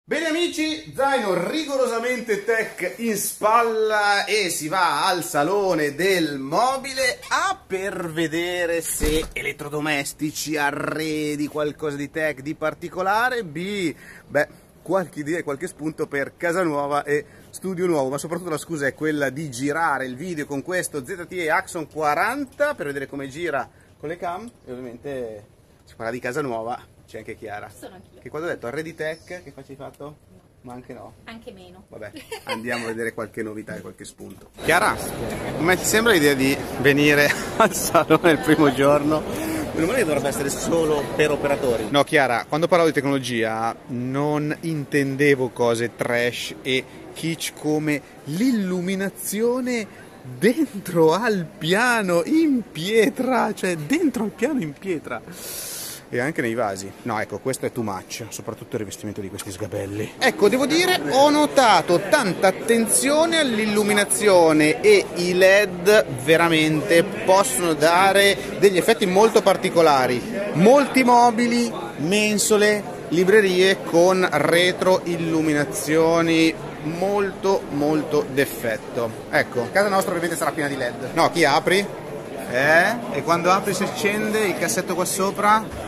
Bene amici, zaino rigorosamente tech in spalla e si va al salone del mobile per vedere se elettrodomestici, arredi, qualcosa di tech di particolare, qualche idea e qualche spunto per casa nuova e studio nuovo, ma soprattutto la scusa è quella di girare il video con questo ZTE Axon 40 per vedere come gira con le cam e ovviamente si parla di casa nuova. C'è anche Chiara. Sono anch'io. Che quando ho detto arredi tech, che facci fatto? Ma anche no. Anche meno. Vabbè, andiamo a vedere qualche novità e qualche spunto. Chiara, come ti sembra l'idea di venire al salone il primo giorno? Meno male che dovrebbe essere solo per operatori. No Chiara, quando parlavo di tecnologia non intendevo cose trash e kitsch come l'illuminazione dentro al piano in pietra, cioè dentro al piano in pietra. E anche nei vasi. No, ecco, questo è too much, soprattutto il rivestimento di questi sgabelli. Ecco, devo dire, ho notato tanta attenzione all'illuminazione e i LED veramente possono dare degli effetti molto particolari. Molti mobili, mensole, librerie con retroilluminazioni molto d'effetto. Ecco, casa nostra ovviamente sarà piena di LED. No, chi apri? E quando apri si accende il cassetto qua sopra?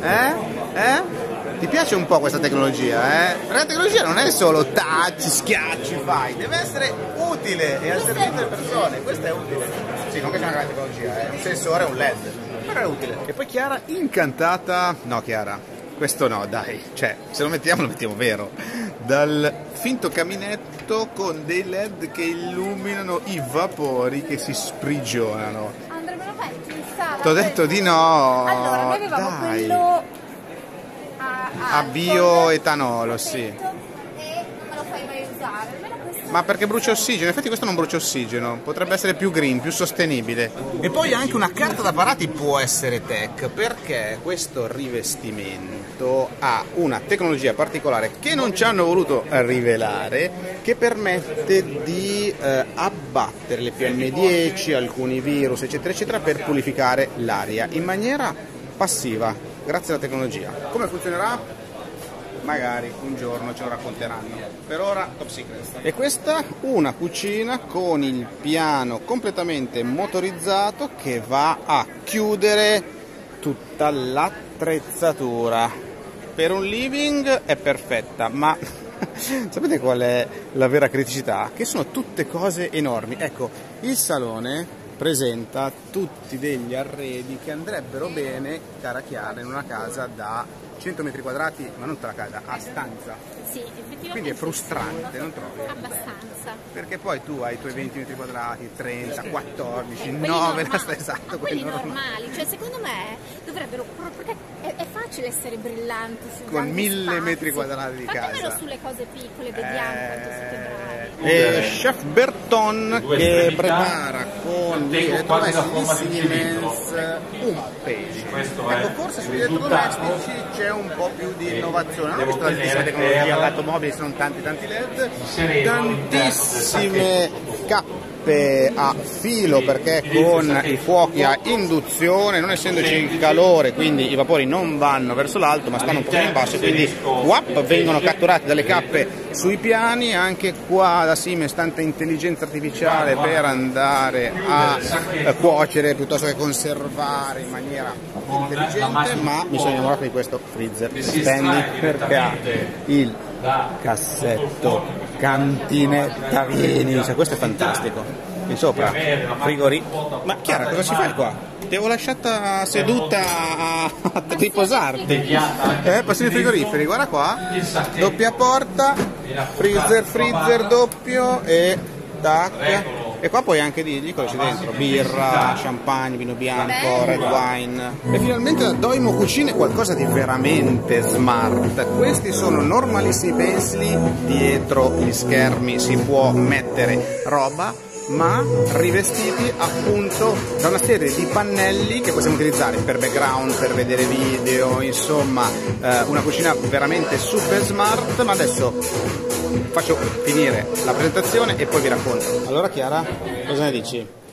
Ti piace un po' questa tecnologia, Perché la tecnologia non è solo touch, schiacci, fai, deve essere utile e al servizio delle persone, questo è utile. Sì, non che c'è una grande tecnologia, un sensore, un LED, però è utile. E poi Chiara incantata, no Chiara, questo no, dai, cioè, se lo mettiamo vero, dal finto caminetto con dei LED che illuminano i vapori che si sprigionano. T'ho detto di no. Allora, noi avevamo dai. quello a bioetanolo, sì. E non me lo fai mai usare. Almeno questo. Ma perché brucia ossigeno? In effetti questo non brucia ossigeno, potrebbe essere più green, più sostenibile. E poi anche una carta da parati può essere tech, perché questo rivestimento ha una tecnologia particolare che non ci hanno voluto rivelare, che permette di abbattere le PM10, alcuni virus, eccetera, eccetera, per purificare l'aria in maniera passiva, grazie alla tecnologia. Come funzionerà? Magari un giorno ce lo racconteranno, per ora top secret. E questa una cucina con il piano completamente motorizzato che va a chiudere tutta l'attrezzatura. Per un living è perfetta, ma sapete qual è la vera criticità? Che sono tutte cose enormi. Ecco, il salone presenta tutti degli arredi che andrebbero bene, cara Chiara, in una casa da 100 metri quadrati, ma non tutta la casa, a stanza. Sì, effettivamente. Quindi è frustrante, non trovi? Abbastanza. Perché poi tu hai i tuoi 20 metri quadrati, 30, 14, Quelli 9, normali. esatto, Ma quelli normali, cioè secondo me dovrebbero, perché è facile essere brillanti su con grandi 1000 spazi. metri quadrati di Fatemelo casa. sulle cose piccole, vediamo quanto siete bravi. E Chef Berton che prepara con gli elettrodomestici di Siemens un pesce. Ecco, forse sugli elettrodomestici c'è un po' più di innovazione. Non ho visto tantissime tecnologie all'automobile, sono tanti LED, tantissime cappe a filo perché con i fuochi a induzione, non essendoci il calore, quindi i vapori non vanno verso l'alto ma stanno un po' in basso, quindi vengono catturati dalle cappe sui piani. Anche qua da Siemens tanta intelligenza artificiale per andare a cuocere piuttosto che conservare in maniera intelligente, ma mi sono innamorato di questo freezer Stanley perché ha il cassetto cantinetta vini, cioè questo è fantastico. Qui sopra frigorifero. Ma Chiara, cosa ci fai qua? Ti avevo lasciata seduta a riposarti. Passiamo ai frigoriferi, guarda qua, doppia porta, freezer doppio e tac. E qua puoi anche dirgli cosa c'è dentro: birra, champagne, vino bianco, red wine. E finalmente da Doimo Cucine qualcosa di veramente smart. Questi sono normalissimi pensili, dietro gli schermi si può mettere roba, ma rivestiti appunto da una serie di pannelli che possiamo utilizzare per background, per vedere video, insomma una cucina veramente super smart. Ma adesso faccio finire la presentazione e poi vi racconto. Allora Chiara, cosa ne dici?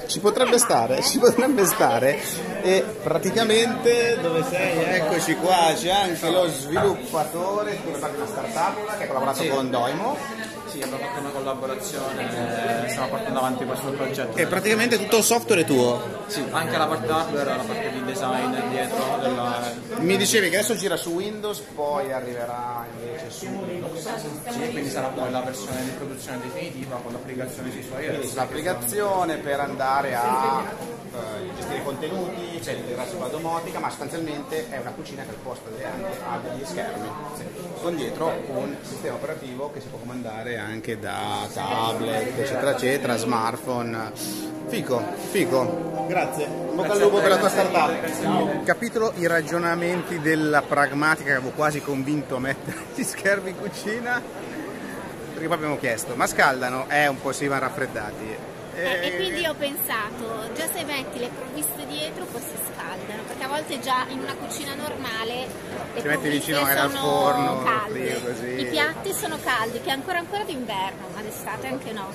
ci potrebbe stare. E praticamente dove sei? Eccoci qua, c'è anche lo sviluppatore, tu fai una startup che ha collaborato con Doimo. Sì, abbiamo fatto una collaborazione, stiamo portando avanti questo progetto. E praticamente tutto il software è tuo? Sì, anche la parte hardware, la parte di design dietro. Mi dicevi che adesso gira su Windows, poi arriverà invece su Linux. Sì, quindi sarà poi la versione di produzione definitiva con l'applicazione sui suoi iOS. L'applicazione per andare a gestire contenuti, c'è l'integrazione con la domotica, ma sostanzialmente è una cucina che al posto ha degli schermi con dietro un sistema operativo che si può comandare anche da tablet, eccetera eccetera, smartphone. Fico, grazie, in bocca al lupo per la tua startup. Capitolo i ragionamenti della pragmatica che avevo quasi convinto a mettere gli schermi in cucina, perché poi abbiamo chiesto ma scaldano? Un po' si vanno raffreddati. E quindi ho pensato, già se metti le provviste dietro poi si scaldano, perché a volte già in una cucina normale le ci metti vicino sono al forno, calde, così. I piatti sono caldi, che è ancora d'inverno, ma d'estate anche no.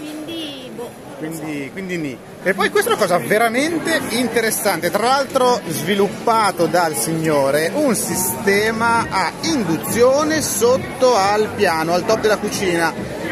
Quindi nì. E poi questa è una cosa veramente interessante, tra l'altro sviluppato dal signore, un sistema a induzione sotto al piano, al top della cucina.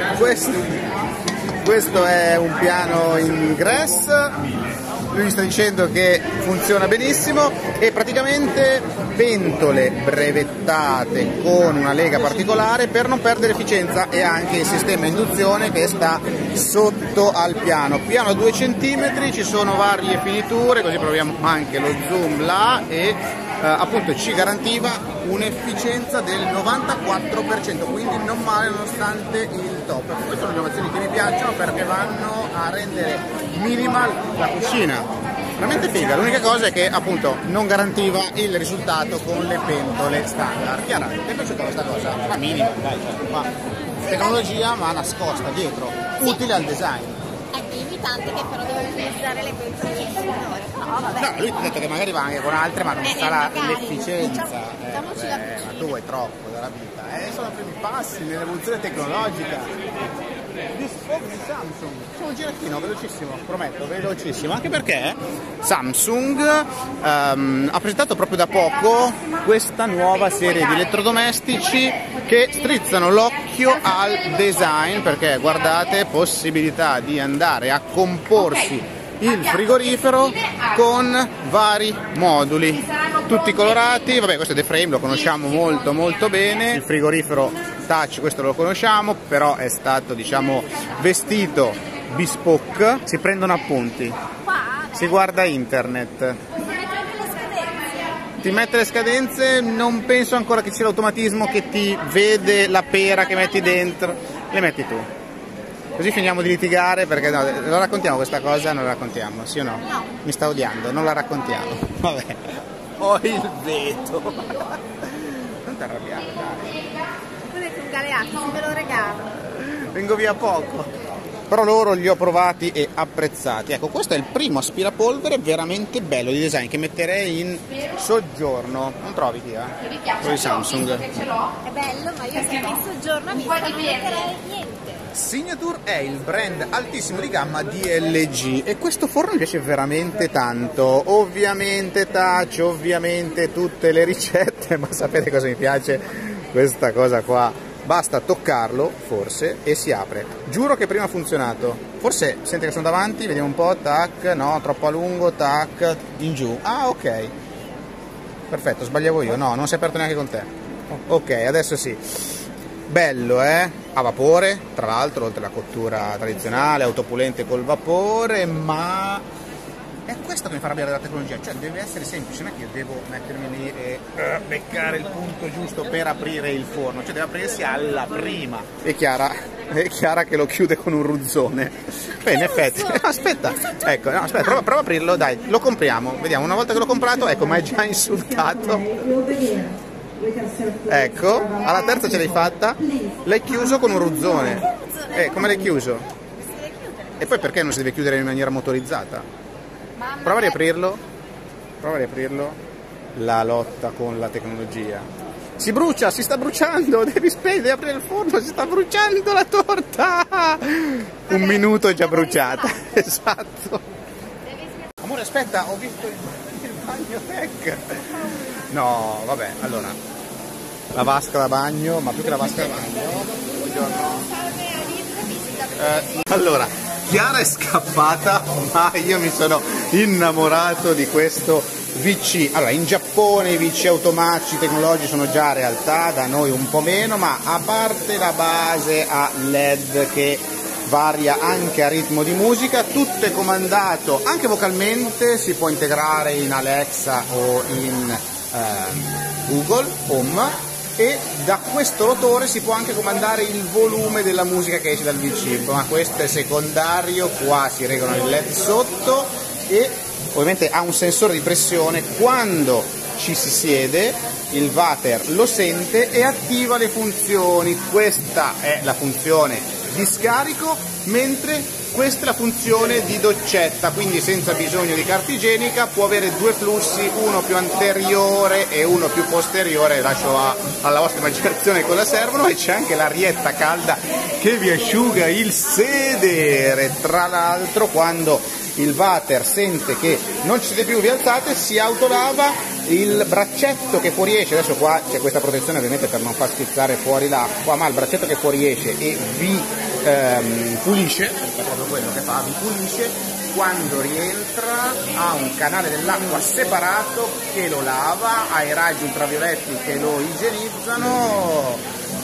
Questo è un piano in Gress, lui mi sta dicendo che funziona benissimo e praticamente pentole brevettate con una lega particolare per non perdere efficienza, e anche il sistema induzione che sta sotto al piano. Piano a 2 cm, ci sono varie finiture, così proviamo anche lo zoom là e appunto ci garantiva un'efficienza del 94%, quindi non male nonostante il top. Queste sono le innovazioni che mi piacciono perché vanno a rendere minimal la cucina. Veramente figa, l'unica cosa è che appunto non garantiva il risultato con le pentole standard. Chiara, ti è piaciuta questa cosa? Ma minimo, dai, ma tecnologia ma nascosta dietro, utile al design. Dimmi tante che però devo utilizzare le pentole del signore. No, vabbè. No, lui ti ha detto che magari va anche con altre, ma non sarà l'efficienza. Diciamoci la Ma tu vuoi troppo dalla vita. Sono i primi passi nell'evoluzione tecnologica. Di Samsung. C'è un girettino velocissimo, prometto, velocissimo, anche perché Samsung ha presentato proprio da poco questa nuova serie di elettrodomestici che strizzano l'occhio al design, perché guardate, possibilità di andare a comporsi il frigorifero con vari moduli, tutti colorati. Vabbè, questo è The Frame, lo conosciamo molto bene. Il frigorifero touch, questo lo conosciamo, però è stato, diciamo, vestito bespoke. Si prendono appunti, si guarda internet, ti mette le scadenze. Non penso ancora che sia l'automatismo che ti vede la pera che metti dentro, le metti tu. Così finiamo di litigare, perché no, la raccontiamo questa cosa? Non la raccontiamo, sì o no? No. Mi sta odiando, non la raccontiamo. Vabbè, ho il veto. Non ti arrabbiare, dai. Vedete un Galeazzi, se me lo regalo. Vengo via poco. Però loro li ho provati e apprezzati. Ecco, questo è il primo aspirapolvere veramente bello di design che metterei in soggiorno. Non trovi, Tia? Quello di Samsung. È bello, ma io se in soggiorno mi metterei niente. Signature è il brand altissimo di gamma di LG e questo forno mi piace veramente tanto. Ovviamente touch, ovviamente tutte le ricette, ma sapete cosa mi piace? Questa cosa qua, basta toccarlo forse e si apre. Giuro che prima ha funzionato. Forse sente che sono davanti, vediamo un po', tac, no, troppo a lungo, tac, in giù. Ah, ok, perfetto, sbagliavo io, no, non si è aperto neanche con te. Ok, adesso sì. Bello, a vapore, tra l'altro, oltre alla cottura tradizionale, autopulente col vapore, ma è questo che mi fa arrabbiare della tecnologia, cioè deve essere semplice, non è che io devo mettermi lì e beccare il punto giusto per aprire il forno, cioè deve aprirsi alla prima. È Chiara che lo chiude con un ruzzone. Beh, in effetti, aspetta, ecco, no, aspetta, prova a aprirlo, dai, lo compriamo, vediamo, una volta che l'ho comprato, ecco, ma è già insultato. Ecco, alla terza ce l'hai fatta, l'hai chiuso con un ruzzone. Come l'hai chiuso? E poi perché non si deve chiudere in maniera motorizzata? Prova a riaprirlo. La lotta con la tecnologia. Si brucia, si sta bruciando, devi aprire il forno, si sta bruciando la torta. Un minuto è già bruciata. Esatto. aspetta, ho visto il bagno tech. No, vabbè, allora. La vasca da bagno, ma più che la vasca da bagno. Buongiorno. Allora, Chiara è scappata, ma io mi sono innamorato di questo VC. Allora, in Giappone i VC automatici tecnologici sono già realtà, da noi un po' meno, ma a parte la base a LED che varia anche a ritmo di musica, tutto è comandato anche vocalmente, si può integrare in Alexa o in Google Home, e da questo rotore si può anche comandare il volume della musica che esce dal VC, ma questo è secondario, qua si regolano il LED sotto e ovviamente ha un sensore di pressione. Quando ci si siede il water lo sente e attiva le funzioni. Questa è la funzione di scarico, mentre questa è la funzione di doccetta, quindi senza bisogno di carta igienica può avere due flussi, uno più anteriore e uno più posteriore. Lascio alla vostra immaginazione cosa servono, e c'è anche l'arietta calda che vi asciuga il sedere. Tra l'altro, quando il water sente che non ci siete più, vi alzate, si autolava, il braccetto che fuoriesce, adesso qua c'è questa protezione ovviamente per non far schizzare fuori l'acqua, ma il braccetto che fuoriesce e vi pulisce, è proprio quello che fa, vi pulisce, quando rientra ha un canale dell'acqua separato che lo lava, ha i raggi ultravioletti che lo igienizzano,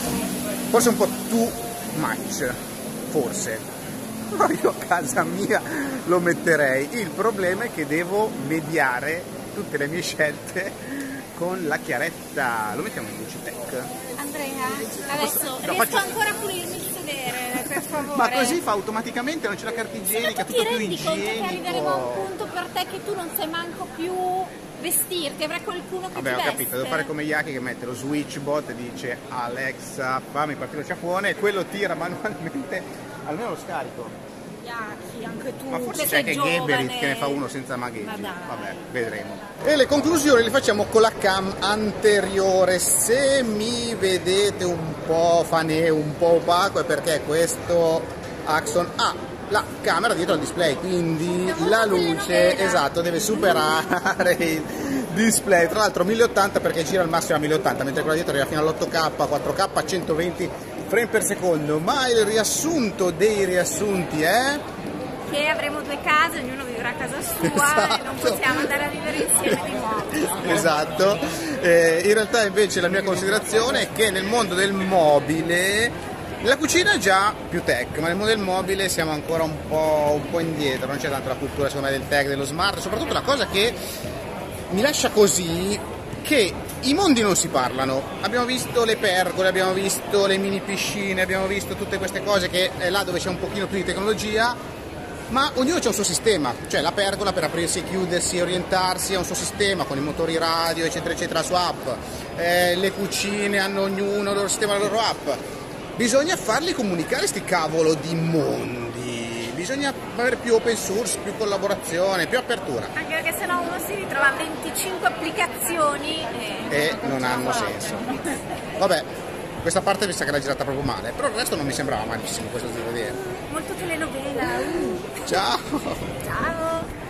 forse un po' too much, forse. No, io a casa mia lo metterei, il problema è che devo mediare tutte le mie scelte con la chiaretta. Lo mettiamo in Lucitec. Andrea, adesso riesco ancora a pulirmi il sedere, per favore. Ma così fa automaticamente, non c'è la carta igienica, tutto più igienico. Ti rendi conto che arriveremo a un punto per te che tu non sai manco più vestirti, avrai qualcuno che Vabbè, ti ho veste. capito, devo fare come Yaki che mette lo switchbot e dice Alexa fammi partire lo sciafone e quello tira manualmente almeno lo scarico. Yaki, anche tu, Ma forse che c'è sei anche giovane. Geberit che ne fa uno senza magheggi. Ma dai. Vabbè, vedremo. E le conclusioni le facciamo con la cam anteriore. Se mi vedete un po' fanè, un po' opaco, è perché questo Axon ha la camera dietro al display, quindi la luce, esatto, deve superare il display. Tra l'altro 1080 perché gira al massimo a 1080, mentre quella dietro arriva fino all'8K, 4K, 120 frame per secondo. Ma il riassunto dei riassunti è che avremo due case, ognuno vivrà a casa sua, esatto. E non possiamo andare a vivere insieme di nuovo. Esatto. In realtà invece la mia considerazione è che nel mondo del mobile, nella cucina è già più tech, ma nel mondo del mobile siamo ancora un po' indietro, non c'è tanto la cultura secondo me del tech, dello smart. Soprattutto la cosa che mi lascia così, che i mondi non si parlano. Abbiamo visto le pergole, abbiamo visto le mini piscine, abbiamo visto tutte queste cose che è là dove c'è un pochino più di tecnologia, ma ognuno c'ha un suo sistema. Cioè la pergola per aprirsi e chiudersi e orientarsi ha un suo sistema con i motori radio eccetera eccetera, su app. Le cucine hanno ognuno il loro sistema, la loro app. Bisogna farli comunicare sti cavolo di mondi, bisogna avere più open source, più collaborazione, più apertura. Anche perché sennò uno si ritrova 25 applicazioni e non hanno senso. Vabbè, questa parte mi sa che l'ha girata proprio male, però il resto non mi sembrava malissimo questo devo dire. molto telenovela. Ciao! Ciao!